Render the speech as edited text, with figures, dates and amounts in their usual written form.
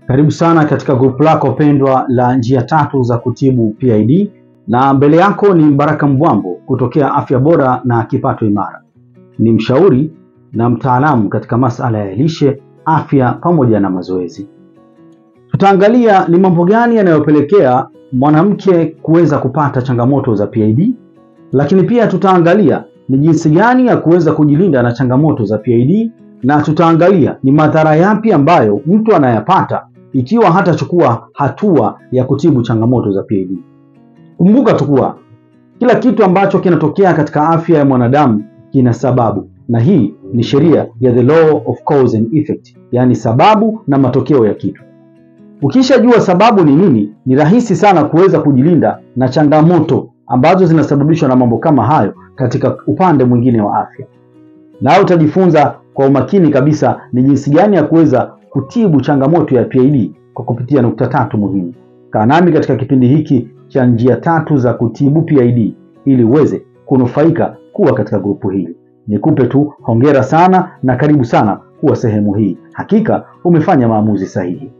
Karibu sana katika grupu lako pendwa la njia tatu za kutibu PID, na mbele yako ni Mbaraka Mbwambo kutokea Afya Bora na Kipato Imara. Ni mshauri na mtaalamu katika masuala ya lishe, afya pamoja na mazoezi. Tutaangalia ni mambo gani yanayopelekea mwanamke kuweza kupata changamoto za PID, lakini pia tutaangalia ni jinsi gani ya kuweza kujilinda na changamoto za PID, na tutaangalia ni madhara yapi ambayo mtu anayapata ikiwa hatachukua hatua ya kutibu changamoto za PID. Kumbuka tu kuwa kila kitu ambacho kinatokea katika afya ya mwanadamu kina sababu, na hii ni sheria ya the law of cause and effect, yani sababu na matokeo ya kitu. Ukishajua sababu ni nini, ni rahisi sana kuweza kujilinda na changamoto ambazo zinasababishwa na mambo kama hayo katika upande mwingine wa afya. Na utajifunza kwa umakini kabisa ni jinsi gani ya kuweza kutibu changamoto ya PID kwa kupitia nukta tatu muhimu. Kaa nami katika kipindi hiki cha njia tatu za kutibu PID ili uweze kunufaika kuwa katika grupu hili. Nikupe tu hongera sana na karibu sana kuwa sehemu hii. Hakika umefanya maamuzi sahihi.